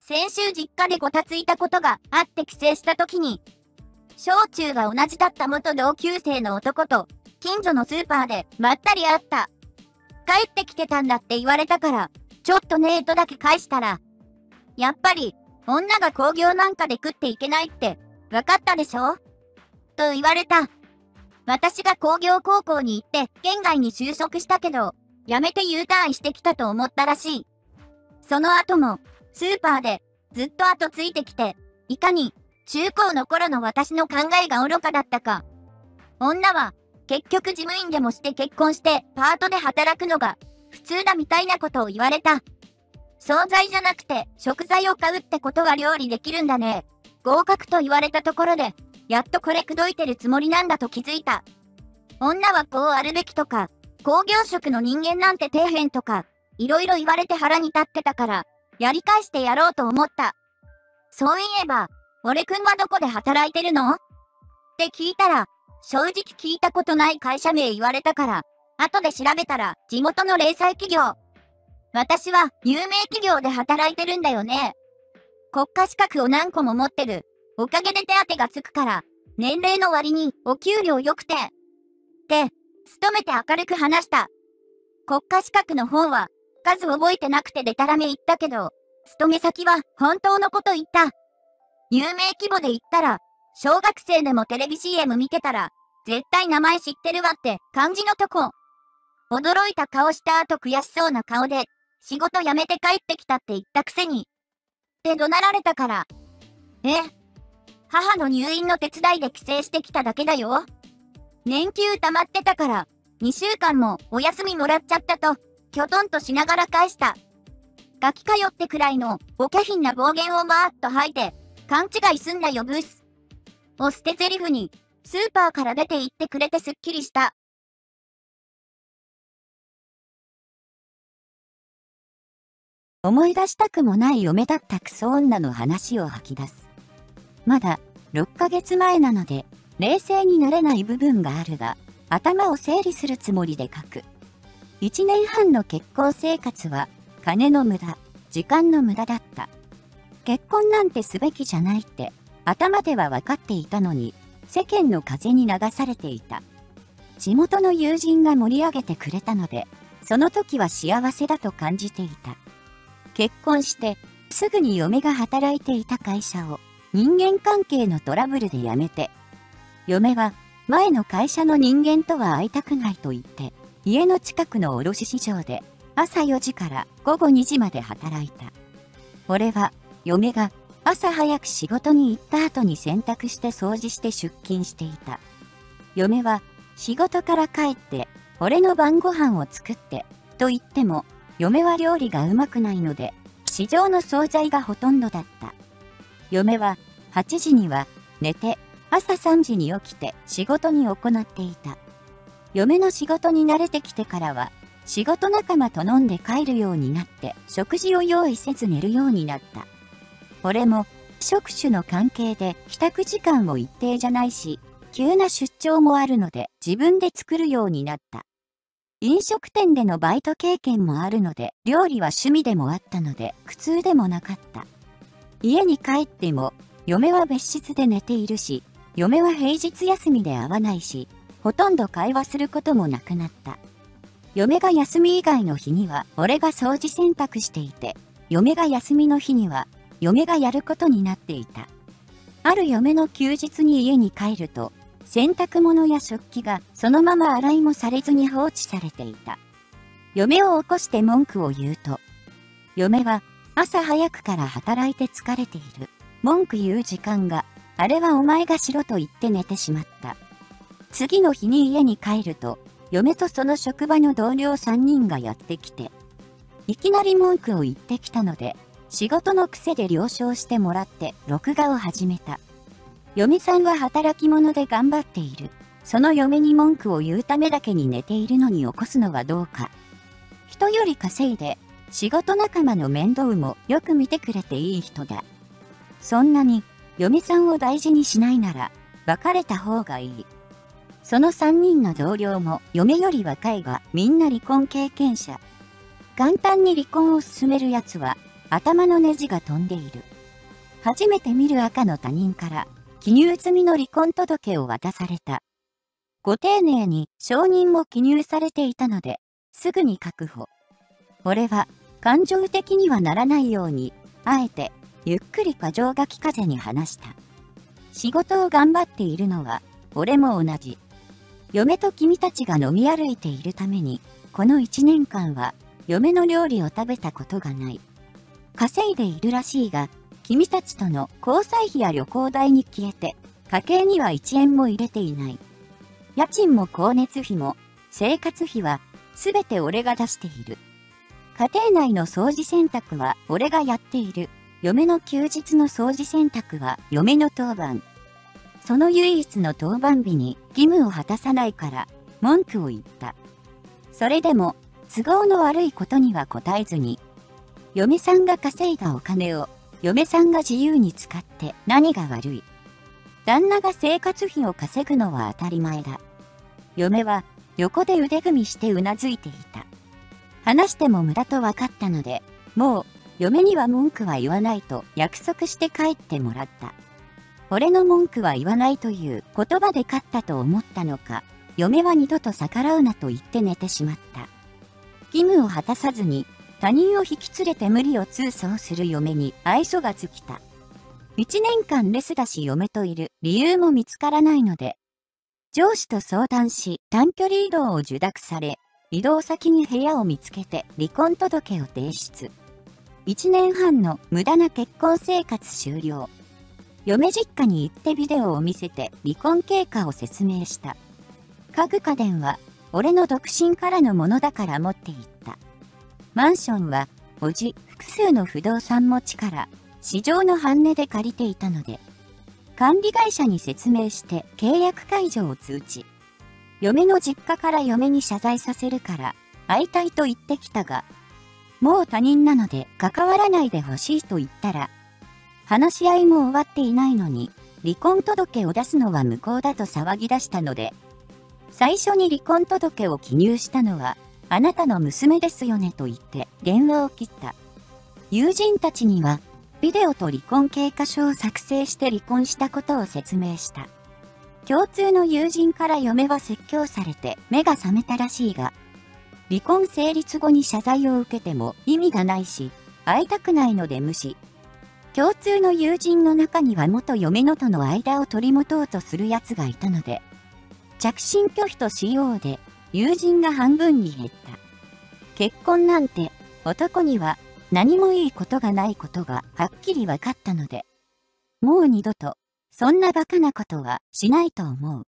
先週実家でごたついたことがあって帰省した時に、小中が同じだった元同級生の男と、近所のスーパーでばったり会った。帰ってきてたんだって言われたから、ちょっとねーとだけ返したら、やっぱり、女が工業なんかで食っていけないって、わかったでしょと言われた。私が工業高校に行って県外に就職したけど、辞めて U ターンしてきたと思ったらしい。その後も、スーパーでずっと後ついてきて、いかに中高の頃の私の考えが愚かだったか。女は結局事務員でもして結婚してパートで働くのが普通だみたいなことを言われた。惣菜じゃなくて食材を買うってことは料理できるんだね。合格と言われたところで、やっとこれ口説いてるつもりなんだと気づいた。女はこうあるべきとか、工業職の人間なんて底辺とか、いろいろ言われて腹に立ってたから、やり返してやろうと思った。そういえば、俺くんはどこで働いてるのって聞いたら、正直聞いたことない会社名言われたから、後で調べたら地元の零細企業。私は有名企業で働いてるんだよね。国家資格を何個も持ってる。おかげで手当がつくから、年齢の割にお給料良くて。って、勤めて明るく話した。国家資格の方は、数覚えてなくてデタラメ言ったけど、勤め先は本当のこと言った。有名規模で言ったら、小学生でもテレビ CM 見てたら、絶対名前知ってるわって感じのとこ。驚いた顔した後悔しそうな顔で、仕事辞めて帰ってきたって言ったくせに。って怒鳴られたから。母の入院の手伝いで帰省してきただけだよ。年給溜まってたから、2週間もお休みもらっちゃったと、きょとんとしながら返した。ガキかよってくらいのお下品な暴言をバーッと吐いて、勘違いすんなよブース。を捨て台詞に、スーパーから出て行ってくれてすっきりした。 思い出したくもない嫁だったクソ女の話を吐き出す。まだ6ヶ月前なので、冷静になれない部分があるが、頭を整理するつもりで書く。1年半の結婚生活は、金の無駄、時間の無駄だった。結婚なんてすべきじゃないって、頭では分かっていたのに、世間の風に流されていた。地元の友人が盛り上げてくれたので、その時は幸せだと感じていた。結婚して、すぐに嫁が働いていた会社を、人間関係のトラブルで辞めて、嫁は前の会社の人間とは会いたくないと言って、家の近くの卸市場で朝4時から午後2時まで働いた。俺は嫁が朝早く仕事に行った後に洗濯して掃除して出勤していた。嫁は仕事から帰って俺の晩ご飯を作ってと言っても嫁は料理がうまくないので市場の惣菜がほとんどだった。嫁は8時には寝て朝3時に起きて仕事に行っていた。嫁の仕事に慣れてきてからは仕事仲間と飲んで帰るようになって食事を用意せず寝るようになった。俺も職種の関係で帰宅時間も一定じゃないし急な出張もあるので自分で作るようになった。飲食店でのバイト経験もあるので料理は趣味でもあったので苦痛でもなかった。家に帰っても嫁は別室で寝ているし嫁は平日休みで会わないしほとんど会話することもなくなった。嫁が休み以外の日には俺が掃除洗濯していて嫁が休みの日には嫁がやることになっていた。ある嫁の休日に家に帰ると洗濯物や食器がそのまま洗いもされずに放置されていた。嫁を起こして文句を言うと、嫁は朝早くから働いて疲れている。文句言う時間が、あれはお前がしろと言って寝てしまった。次の日に家に帰ると、嫁とその職場の同僚3人がやってきて、いきなり文句を言ってきたので、仕事の癖で了承してもらって録画を始めた。嫁さんは働き者で頑張っている。その嫁に文句を言うためだけに寝ているのに起こすのはどうか。人より稼いで、仕事仲間の面倒もよく見てくれていい人だ。そんなに嫁さんを大事にしないなら別れた方がいい。その3人の同僚も嫁より若いがみんな離婚経験者。簡単に離婚を進めるやつは頭のネジが飛んでいる。初めて見る赤の他人から記入済みの離婚届を渡された。ご丁寧に承認も記入されていたので、すぐに確保。俺は感情的にはならないように、あえてゆっくり箇条書き風に話した。仕事を頑張っているのは俺も同じ。嫁と君たちが飲み歩いているために、この1年間は嫁の料理を食べたことがない。稼いでいるらしいが、君たちとの交際費や旅行代に消えて、家計には1円も入れていない。家賃も光熱費も生活費はすべて俺が出している。家庭内の掃除洗濯は俺がやっている。嫁の休日の掃除洗濯は嫁の当番。その唯一の当番日に義務を果たさないから文句を言った。それでも都合の悪いことには答えずに、嫁さんが稼いだお金を嫁さんが自由に使って何が悪い。旦那が生活費を稼ぐのは当たり前だ。嫁は横で腕組みしてうなずいていた。話しても無駄と分かったので、もう嫁には文句は言わないと約束して帰ってもらった。俺の文句は言わないという言葉で勝ったと思ったのか、嫁は二度と逆らうなと言って寝てしまった。義務を果たさずに他人を引き連れて無理を通奏する嫁に愛想が尽きた。1年間レスだし嫁といる理由も見つからないので、上司と相談し短距離移動を受諾され、移動先に部屋を見つけて離婚届を提出。1年半の無駄な結婚生活終了。嫁実家に行ってビデオを見せて離婚経過を説明した。家具家電は俺の独身からのものだから持って行った。マンションは、叔父、複数の不動産持ちから、市場の半値で借りていたので、管理会社に説明して契約解除を通知。嫁の実家から嫁に謝罪させるから、会いたいと言ってきたが、もう他人なので関わらないでほしいと言ったら、話し合いも終わっていないのに、離婚届を出すのは無効だと騒ぎ出したので、最初に離婚届を記入したのは、あなたの娘ですよねと言って電話を切った。友人たちにはビデオと離婚経過書を作成して離婚したことを説明した。共通の友人から嫁は説教されて目が覚めたらしいが、離婚成立後に謝罪を受けても意味がないし、会いたくないので無視。共通の友人の中には元嫁のとの間を取り持とうとする奴がいたので、着信拒否としようで、友人が半分に減った。結婚なんて男には何もいいことがないことがはっきり分かったので、もう二度とそんなバカなことはしないと思う。